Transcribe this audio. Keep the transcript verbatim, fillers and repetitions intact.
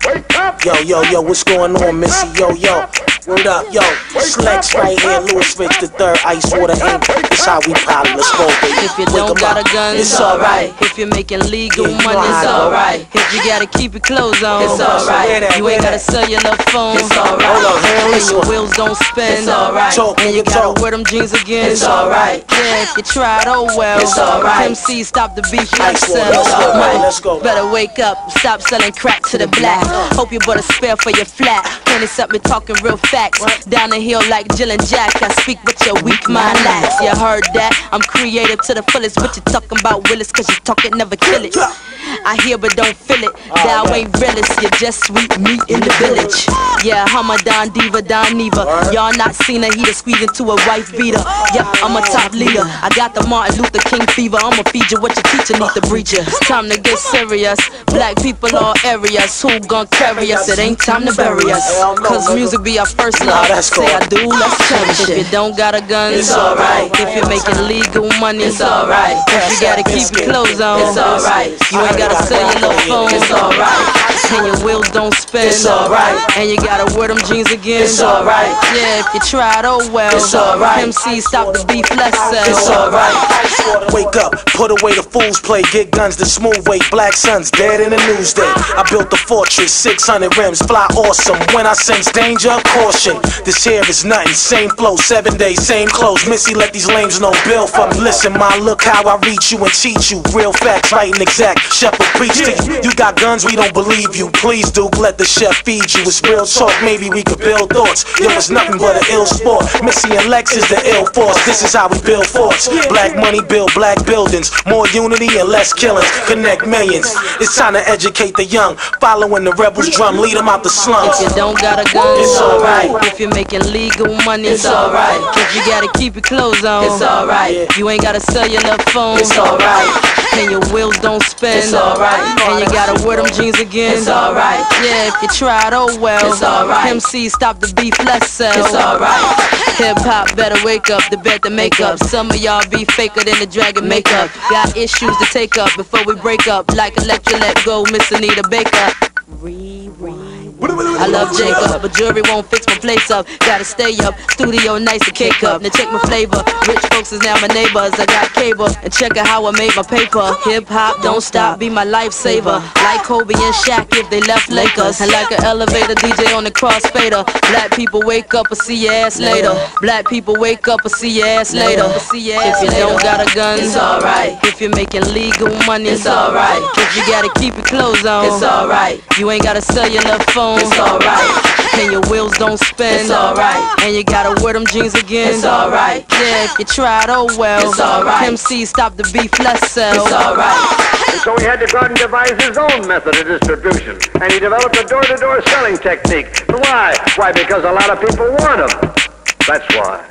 wake up. Yo, yo, yo, what's going on, Missy? Yo, yo, word up, yo. Slex right here, Louis Rich the third, Ice Water Inc. This how we pop. Let's go, baby. If you don't got a gun, it's alright. If you're making legal Yeah, you money, know it's how I go. alright. If you gotta keep your clothes on, It's alright. You ain't gotta sell your little phone, It's alright. Hold on, hand and this your one. wheels don't spin, It's alright. Talk, and you nigga, gotta talk. wear them jeans again, It's alright. Yeah, if you tried, oh well. It's alright. M C, stop the beef Ice Water, yourself. let's go, man, let's go. Better wake up, stop selling crack to the black. Hope you bought a spare for your flat. Plenty something talking real facts. Down the hill like Jill and Jack. I speak with your weak mind lacks. You heard that? I'm creative to the fullest. What you talking about, Willis? Cause you talk it, never kill it. I hear but don't feel it. Thou ain't realist. You're just sweet meat in the village. Yeah, I'm a Don Diva, Don Neva. Y'all not seen her, he to squeeze into a wife beater. Yep, I'm a top leader. I got the Martin Luther King fever. I'ma feed you what your teacher need to breed you. It's time to get serious. Black people all areas. Who gon' carry us? It ain't time to bury us. Cause music be our first love. Say I do, let's cherish it. If you don't got a gun, It's alright. If you're making legal money, It's alright. If you gotta keep your clothes on, It's alright. You ain't gotta sell your little phone, It's alright. And your wheels don't spin, It's alright. And you gotta wear them jeans again, It's alright. Yeah, if you tried, oh well. It's alright. M C, stop the beef, let's sell. It's alright. Wake up, put away the fool's play, get guns the smooth way. Black Suns dead in the newsday. I built a fortress, six hundred rims, fly awesome. When I sense danger, caution. This here is nothing, same flow, seven days, same clothes. Missy, let these lames know bill for me. Listen, ma, look how I reach you and teach you. Real facts, right and exact. Chef will preach to you. You got guns, we don't believe you. Please, Duke, let the chef feed you. It's real talk, maybe we could build thoughts. Yo, it's nothing but an ill sport. Missy and Lex is the ill force. This is how we build forts. Black money build black buildings. More unity and less killings. Connect millions. It's time to educate the young. Following the rebels drum, lead them out the slums. If you don't got a gun, It's alright. If you're making legal money, It's alright. If you gotta keep your clothes on, It's alright. You ain't gotta sell your little phone, It's alright. And your wheels don't spin, It's alright. And you gotta wear them jeans again, It's alright. Yeah, if you tried, oh well. It's alright. M C, stop the beef, let's sell. It's alright. Hip hop better wake up, the bet the makeup. Some of y'all be faker than the dragon makeup. Got issues to take up before we break up. Like Electra, let go, Miss Anita Baker. I love Jacob, but jewelry won't fix my place up. Gotta stay up, studio nice and cake up. Now check my flavor, rich folks is now my neighbors. I got cable, and check out how I made my paper. Hip hop, don't stop, be my lifesaver. Like Kobe and Shaq if they left Lakers. And like an elevator D J on the crossfader. Black people wake up and see your ass later. Black people wake up and see your ass later. If you don't got a gun, It's alright. If you're making legal money, It's alright. If you gotta keep your clothes on, It's alright. You ain't gotta sell your little phone, It's alright. And your wheels don't spin, It's alright. And you gotta wear them jeans again, It's alright. Yeah, if you tried, oh well. It's alright. M C, stop the beef, let's sell. It's alright. And so he had to go out and devise his own method of distribution. And he developed a door-to-door selling technique. Why? Why, because a lot of people want them. That's why.